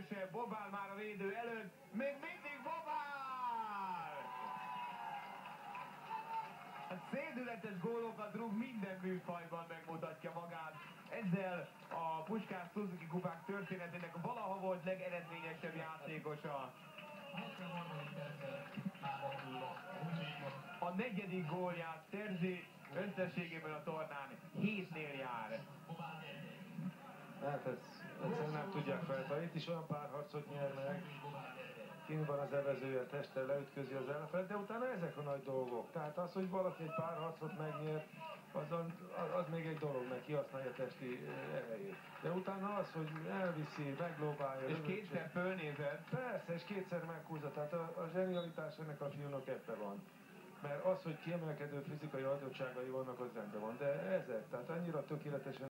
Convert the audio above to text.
erősebb, Bobál már a védő előtt, még mindig Bobál! Hát szédületes gólokat rúg, minden műfajban megmutatja magát. Ezzel a Puskás Suzuki kupák történetének valaha volt legeredményesebb játékosa. A 4. gólját szerzi, összességében a tornán 7-nél jár. Hát ezt egyszerűen nem tudják feltalálni. Itt is olyan párharcot nyer meg. Kint van az evezője, testtel leütközi az ellenfelet, de utána ezek a nagy dolgok. Tehát az, hogy valaki egy párharcot megnyer, az még egy dolog, mert kihasználja testi erejét. De utána az, hogy elviszi, meglóbálja. És kétszer fölnézett. Persze, és kétszer meghúzza. Tehát a zsenialitás ennek a fiúnak ebben van. Mert az, hogy kiemelkedő fizikai adottságai vannak, az rendben van. De ezek, tehát annyira tökéletesen